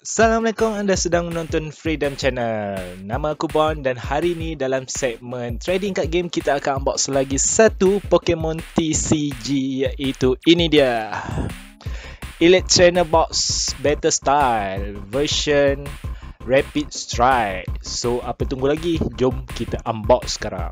Assalamualaikum, anda sedang menonton Freedom Channel. Nama aku Bon dan hari ni dalam segmen Trading Card Game kita akan unbox lagi satu Pokemon TCG, iaitu ini dia, Elite Trainer Box Battle Style version Rapid Strike. So apa tunggu lagi? Jom kita unbox sekarang.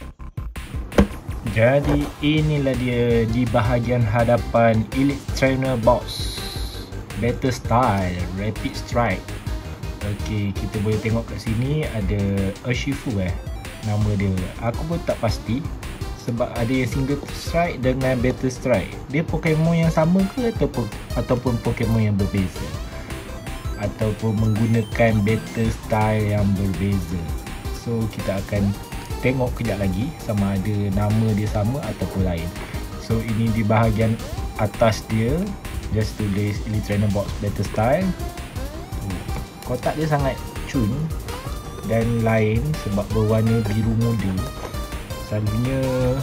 Jadi inilah dia di bahagian hadapan Elite Trainer Box Battle Style Rapid Strike. Okey, kita boleh tengok kat sini ada Urshifu nama dia. Aku pun tak pasti sebab ada yang single strike dengan battle strike. Dia Pokemon yang sama ke ataupun Pokemon yang berbeza, ataupun menggunakan battle style yang berbeza. So kita akan tengok kejap lagi sama ada nama dia sama ataupun lain. So ini di bahagian atas dia just tulis Elite Trainer Box Battle Style. Kotak dia sangat cun dan lain sebab berwarna biru muda. Selalunya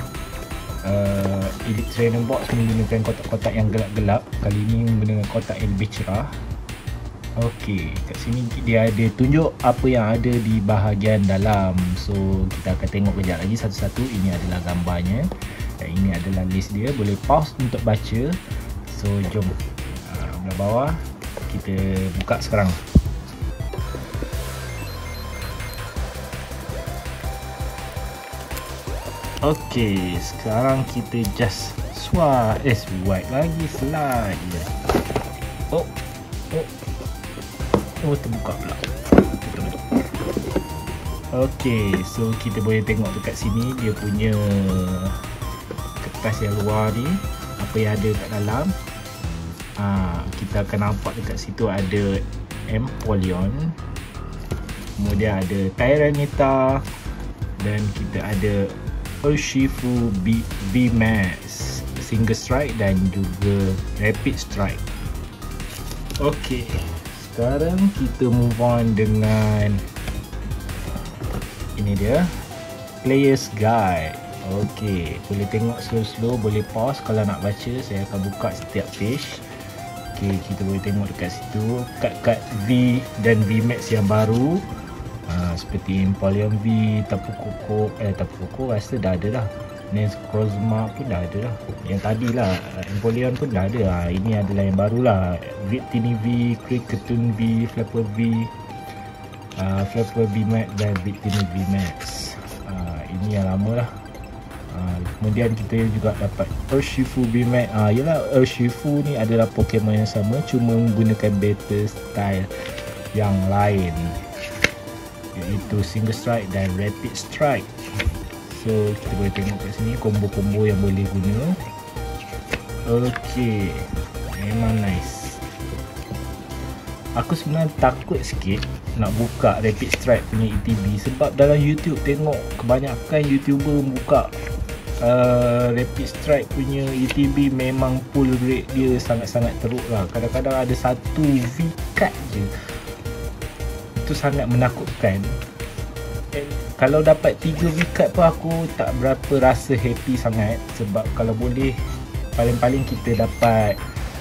Elite Trainer Box menggunakan kotak-kotak yang gelap-gelap. Kali ini menggunakan kotak yang lebih cerah. Okey, kat sini dia ada tunjuk apa yang ada di bahagian dalam. So kita akan tengok kejap lagi satu-satu. Ini adalah gambarnya dan ini adalah list dia. Boleh pause untuk baca. So jom belah bawah kita buka sekarang. Okey, sekarang kita just swipe lagi, slide je. Oh terbuka pula. Okey, so kita boleh tengok dekat sini dia punya kertas yang luar ni, apa yang ada kat dalam. Kita akan nampak dekat situ ada Empoleon, kemudian ada Tyranitar, dan kita ada Urshifu VMAX Single Strike dan juga Rapid Strike. Okey, sekarang kita move on dengan ini dia, Player's Guide. Okey, boleh tengok slow-slow, boleh pause kalau nak baca. Saya akan buka setiap page. Okey, kita boleh tengok dekat situ kad-kad V dan VMAX yang baru, seperti Empoleon V, Tapu Koko rasa dah ada dah. Necrozma pun dah ada dah. Yang tadi lah Empoleon pun dah ada. Ini adalah yang baru lah. Victini V, Kricketune V, Flapper V, Flapper VMAX dan Victini VMAX. Ini yang lama lah. Kemudian kita juga dapat Urshifu VMAX. Yelah, Urshifu ni adalah Pokemon yang sama, cuma menggunakan battle style yang lain, iaitu Single Strike dan Rapid Strike. So kita boleh tengok kat sini combo-combo yang boleh guna. Okey, memang nice. Aku sebenarnya takut sikit nak buka Rapid Strike punya ETB sebab dalam YouTube tengok kebanyakan YouTuber buka Rapid Strike punya ETB memang pull rate dia sangat-sangat teruk lah. Kadang-kadang ada satu V-card je, itu sangat menakutkan. Kalau dapat 3 V-card pun aku tak berapa rasa happy sangat. Sebab kalau boleh paling-paling kita dapat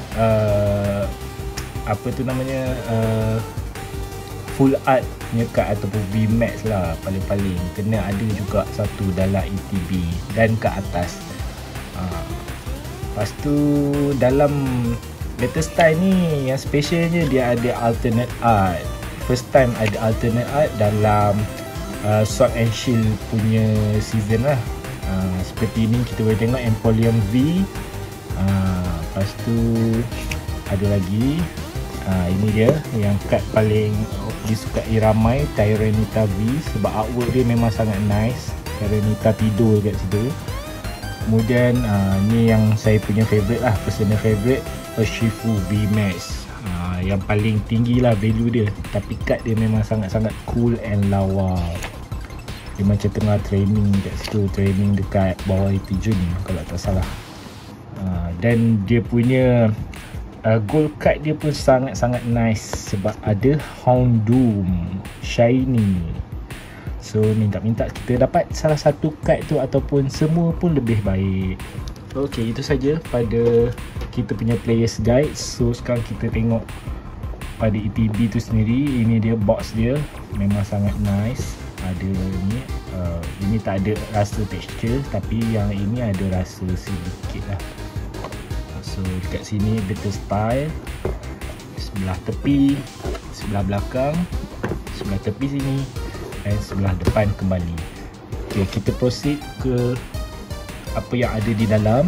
apa tu namanya, full art punya card ataupun VMAX lah. Paling-paling kena ada juga satu dalam ETB dan ke atas. Lepas tu dalam Battle Style ni yang specialnya dia ada alternate art. First time ada alternate art dalam Sword and Shield punya season lah. Seperti ini kita boleh tengok Empoleon V. Lepas tu ada lagi, ini dia yang kad paling disukai ramai, Tyranitar V, sebab artwork dia memang sangat nice. Tyranitar tidur kat situ. Kemudian ni yang saya punya favourite lah, personal favourite, Urshifu VMAX. Yang paling tinggi lah value dia, tapi kad dia memang sangat-sangat cool and lawa. Dia macam tengah training kat situ, training dekat bawah air terjun kalau tak salah. Dan dia punya gold card dia pun sangat-sangat nice sebab ada Houndoom shiny. So minta-minta kita dapat salah satu card tu ataupun semua pun lebih baik. Okey, itu saja pada kita punya players guide. So sekarang kita tengok pada ETB tu sendiri. Ini dia box dia, memang sangat nice. Ada ni, ini tak ada rasa texture, tapi yang ini ada rasa sedikit lah. So dekat sini better style, sebelah tepi, sebelah belakang, sebelah tepi sini, dan sebelah depan kembali. Okay, kita proceed ke apa yang ada di dalam.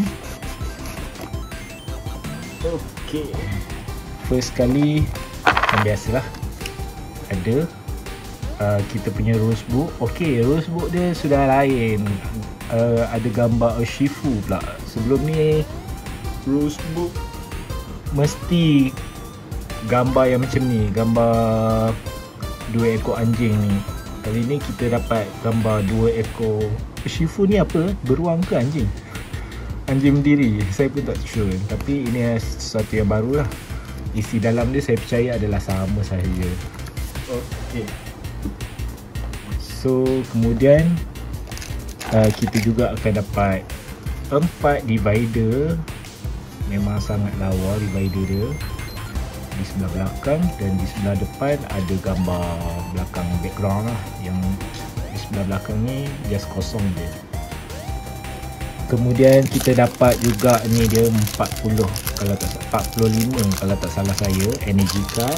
Okay, first kali macam biasalah ada kita punya rules book. Okay, rules book dia sudah lain. Ada gambar Urshifu pula. Sebelum ni rules book mesti gambar yang macam ni, gambar 2 ekor anjing ni. Kali ni kita dapat gambar 2 ekor Urshifu. Ni apa? Beruang ke anjing? Anjing berdiri, saya pun tak sure. Tapi ini sesuatu yang baru lah. Isi dalam dia saya percaya adalah sama sahaja. Okay, so kemudian kita juga akan dapat 4 divider. Memang sangat lawa divider dia. Di sebelah belakang dan di sebelah depan ada gambar belakang background lah. Yang di sebelah belakang ni just kosong je. Kemudian kita dapat juga ni dia 45 kalau tak salah saya, energy card.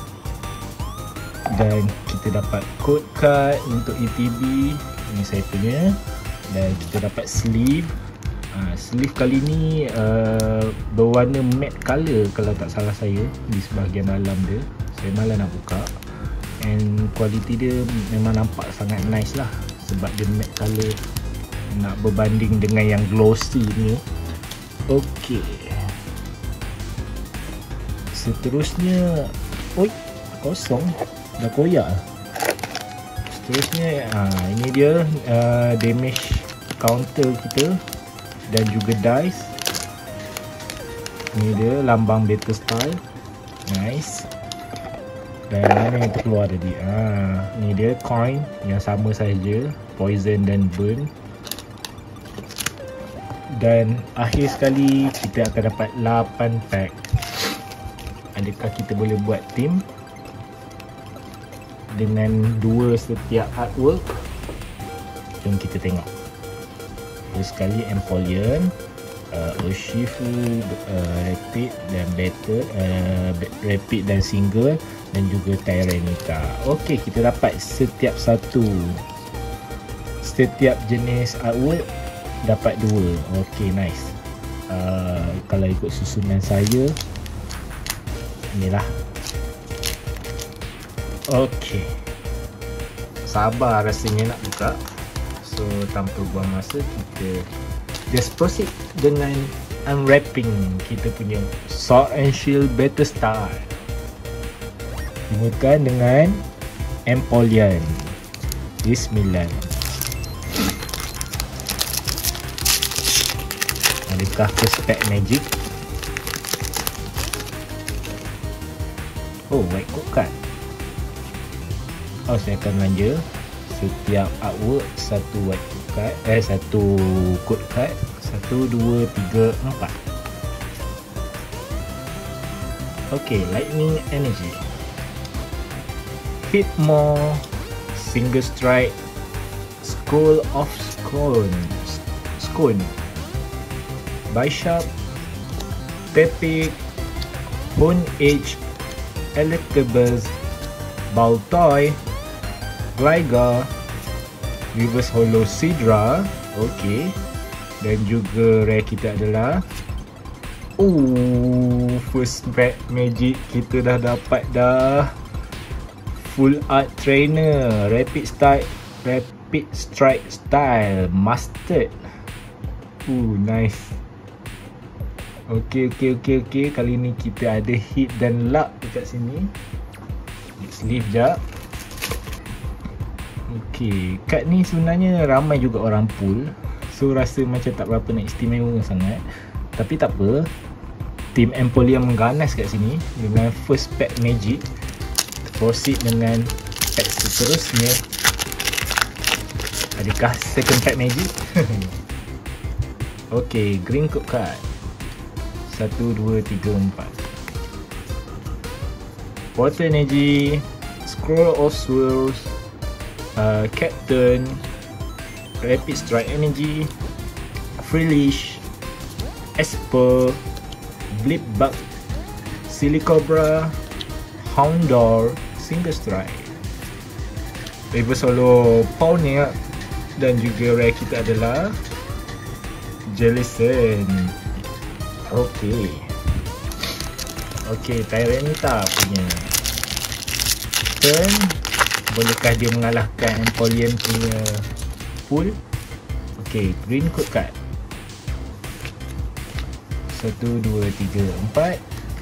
Dan kita dapat code card untuk ETB, ini saya punya. Dan kita dapat sleeve. Sleeve kali ni berwarna matte colour kalau tak salah saya, di sebahagian dalam dia. Saya malas nak buka. And quality dia memang nampak sangat nice lah, sebab dia matte colour, nak berbanding dengan yang glossy ni. Okey, seterusnya, oi, kosong, dah koyak. Seterusnya ini dia damage counter kita dan juga dice. Ini dia lambang Battle Style, nice. Dan mana yang terkeluar tadi? Ini dia coin yang sama saja, poison dan burn. Dan akhir sekali kita akan dapat 8 pack. Adakah kita boleh buat team dengan 2 setiap artwork? Jom kita tengok. First sekali Empoleon, Urshifu, Rapid dan Battle, Rapid dan Single, dan juga Tyranitar. Okey, kita dapat setiap jenis artwork dapat 2. Okey, nice. Kalau ikut susunan saya, inilah. Okey, sabar rasanya nak buka. So tanpa buang masa, kita just proceed dengan unwrapping kita punya Sword and Shield Battle Style. Dimulakan dengan Empoleon. Bismillah. Adakah first pack magic? Oh, white code card. Oh, saya akan belanja setiap artwork satu white code card, satu code card. 1, 2, 3, 4. Okay, lightning energy, hit more, single strike, scroll of scone, Bishop, Tepic, Bone Age, Electabuzz, Baltoy, Gligar, Reverse Holo Sidra. Okey, dan juga rare kita adalah first pack magic kita dah dapat dah. Full art trainer, Rapid Strike Style Mustard. Nice. Okey, kali ni kita ada hit dan luck dekat sini. Sleeve jap. Okey, kad ni sebenarnya ramai juga orang pull. So rasa macam tak berapa nak istimewa sangat. Tapi tak apa, Team Empoleon mengganas kat sini dengan first pack magic. Proceed dengan pack seterusnya. Adakah second pack magic? Okey, green code card. 1, 2, 3, 4. Water Energy, Scroll of Swords, Captain, Rapid Strike Energy, Freelish, Esper, Blipbug, Silicobra, Houndour, Single Strike. Reverse Holo Pawniard, dan juga rare kita adalah Jellicent. Okey, Tyranitar punya turn. Bolehkah dia mengalahkan Empoleon punya pool? Okey, green code card. 1, 2, 3, 4.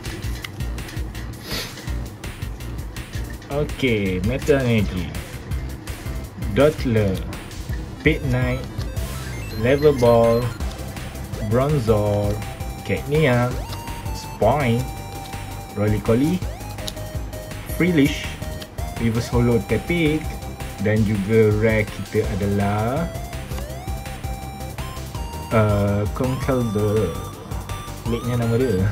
Okey, Metal Energy, Dottler, Pit Knight, Level Ball, Bronzor, Cacnea, Spine, Rolycoly, Freelish, Reverse Holo Tepig, dan juga rare kita adalah Conkeldurr. Peliknya nama dia.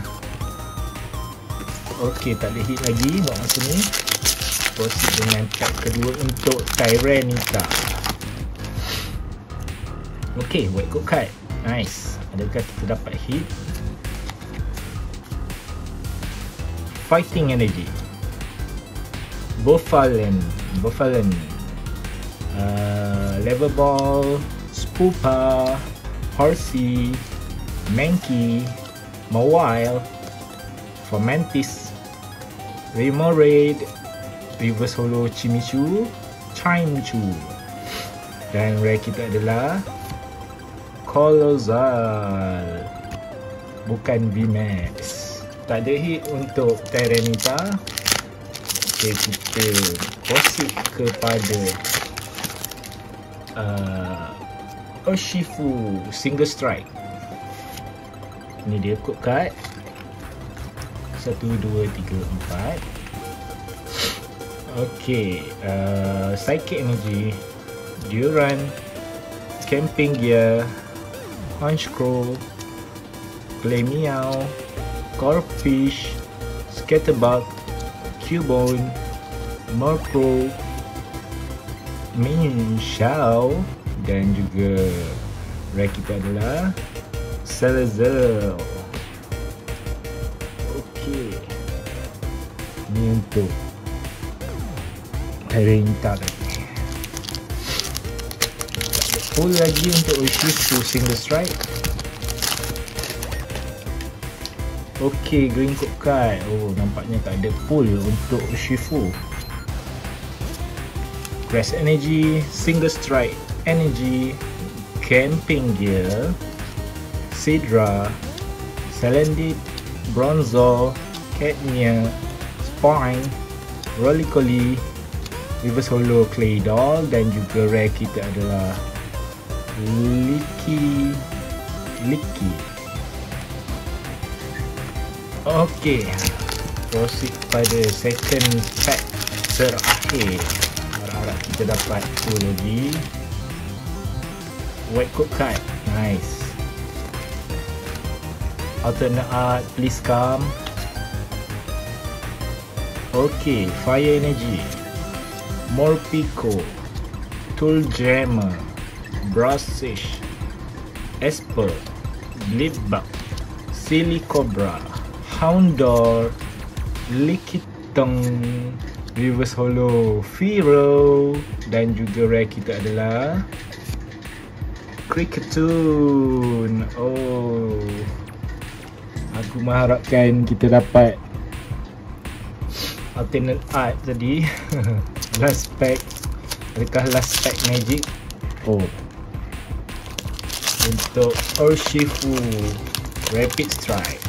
Okey, tak ada hit lagi buat masa ni. Proceed dengan pack kedua untuk Tyranitar. Okey, white code card. Nice. Adakah kita dapat hit? Fighting Energy, Bouffalant, Level Ball, Spoopa, Horsey, Mankey, Mawile, Fomantis, Remoraid, Reverse Holo Chimichu, Chimchu, dan rare kita adalah Colosal, bukan VMAX. Tak ada hit untuk Tyranitar. Okay, kita proceed kepada Urshifu Single Strike. Ini dia code card. 1, 2, 3, 4. Okay, Psychic Energy, Duran, Camping Gear, Honchkrow, Glemeow, Corphish, Scatterbug, Cubone, Murkrow, Minshao, dan juga rare kita adalah Salazzle. Okey, ini untuk Tyranitar tadi. Tak ada full lagi untuk Urshifu Single Strike. Okey, green code card. Oh, nampaknya tak ada pull untuk Urshifu. Grass Energy, Single Strike Energy, Camping Gear, Sidra, Salandit, Bronzor, Cacnea, Spine, Rolycoly, Reverse Holo Claydol, dan juga rare kita adalah Licky. Okey, proceed pada second pack terakhir. Harap-harap kita dapat full lagi. White code card, nice. Alternate art, please come. Okey, Fire Energy, Morpeko, Tooljammer, Brussish, Esper, Blipbug, Silicobra, Houndour, Lickitung, Reverse Holo Fearow, dan juga rare kita adalah Kricketune. Oh, aku mengharapkan kita dapat alternate art tadi. Last pack, adakah last pack magic? Oh, untuk Urshifu Rapid Strike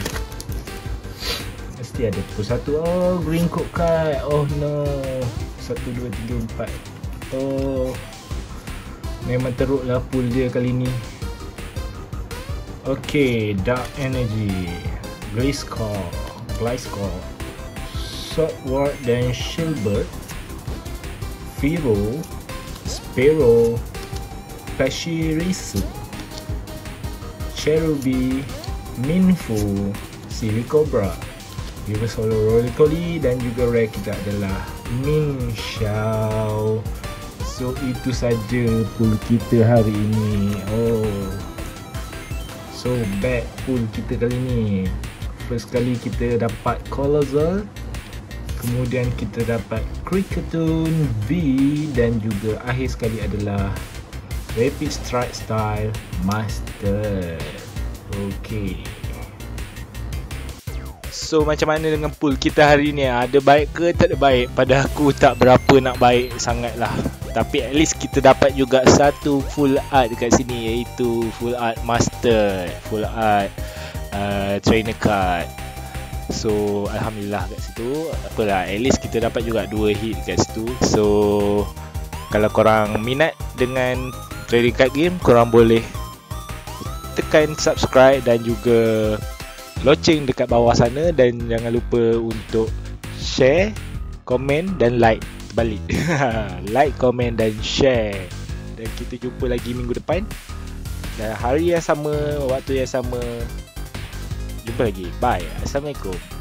mesti ada pukul 1. Oh, green code card. Oh no, 1, 2, 3, 4. Oh, memang teruk lah pool dia kali ni. Okay, Dark Energy, Gliscor, Swordward dan Shieldbird, Fearow, Spearow, Pachirisu, Cherubi, Minfu, Silicobra, Reverse Holo Roly-Poly, dan juga rare kita adalah Ming Xiao. So itu saja pool kita hari ini. So bad pool kita kali ni. First kali kita dapat Colossal, kemudian kita dapat Kricketune V, dan juga akhir sekali adalah Rapid Strike Style Master. Okay. So macam mana dengan pool kita hari ni? Ada baik ke tak ada baik? Pada aku tak berapa nak baik sangat lah. Tapi at least kita dapat juga satu full art dekat sini, iaitu full art master, full art trainer card. So alhamdulillah kat situ. Apalah, at least kita dapat juga 2 hit kat situ. So kalau korang minat dengan trading card game, korang boleh tekan subscribe dan juga loceng dekat bawah sana, dan jangan lupa untuk share, komen dan like balik. Like, komen dan share. Dan kita jumpa lagi minggu depan dan hari yang sama, waktu yang sama. Jumpa lagi. Bye. Assalamualaikum.